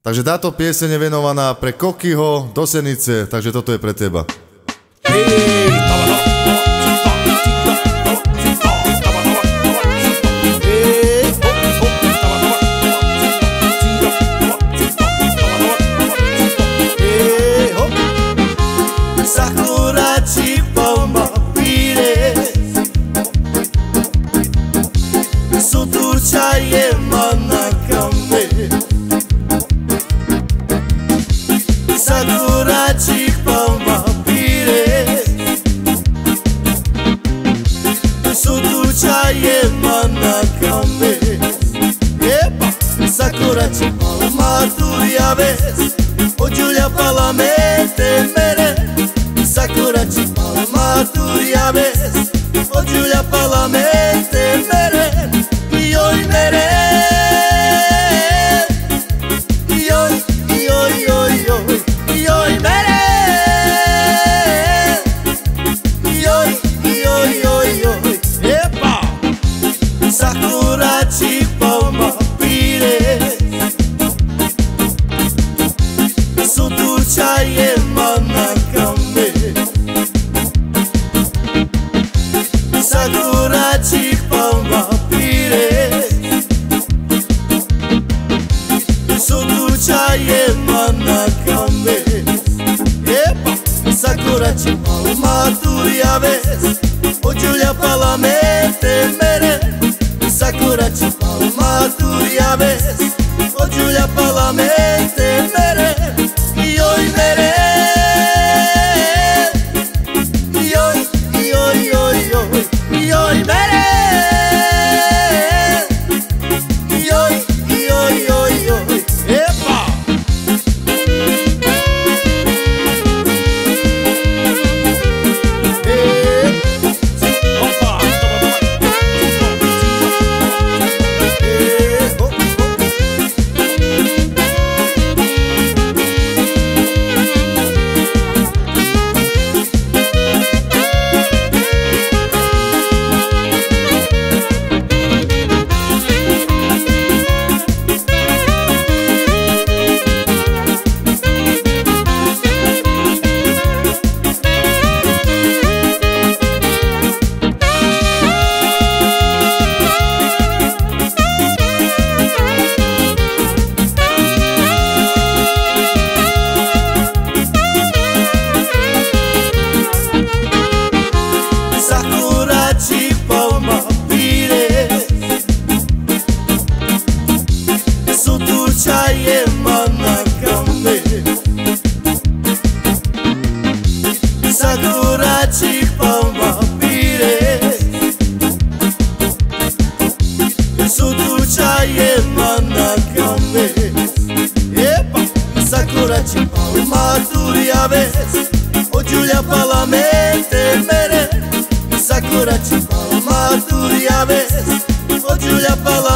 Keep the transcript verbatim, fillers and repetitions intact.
Takže táto pieseň je venovaná pre Kokyho do Senice, takže toto je pre teba. Suturčaje manakame Sakuračih palma pire Suturčaje manakame Epa Sakuračih palma tuja vez Ođulja palamente mere Sakuračih palma tuja vez Ođulja palamente mere Joj mere Joj, joj, joj, joj Joj mere Joj, joj, joj, joj Epa Sakuračih palma pire Suturčaje manakame Sakuračih palma Suturčaje manakame Epa Sakuračih palma tuja vez Ođulja palamente mere Sakuračih palma tuja vez Ođulja palamente mere Joj mere Joj, joj, joj, joj Joj mere Joj, joj, joj, joj Epa Suturčaje manakame Sakuračih palma pire Suturčaje manakame Epa Sakuračih palma tuja vez Ođulja palamente mere Sakuračih palma tuja vez Ođulja palamente